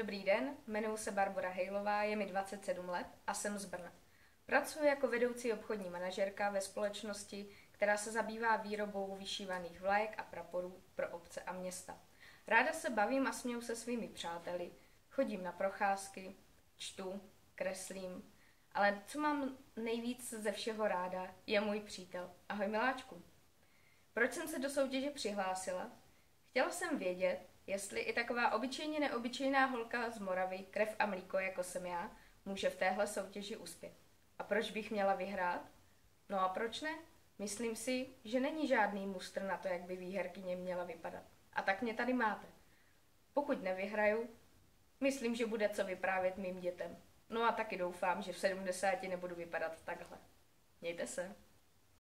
Dobrý den, jmenuji se Barbora Hejlová, je mi 27 let a jsem z Brna. Pracuji jako vedoucí obchodní manažerka ve společnosti, která se zabývá výrobou vyšívaných vlajek a praporů pro obce a města. Ráda se bavím a směju se svými přáteli, chodím na procházky, čtu, kreslím, ale co mám nejvíc ze všeho ráda, je můj přítel. Ahoj miláčku. Proč jsem se do soutěže přihlásila? Chtěla jsem vědět, jestli i taková obyčejně neobyčejná holka z Moravy, krev a mlíko, jako jsem já, může v téhle soutěži uspět. A proč bych měla vyhrát? No a proč ne? Myslím si, že není žádný mustr na to, jak by výherkyně měla vypadat. A tak mě tady máte. Pokud nevyhraju, myslím, že bude co vyprávět mým dětem. No a taky doufám, že v 70 nebudu vypadat takhle. Mějte se.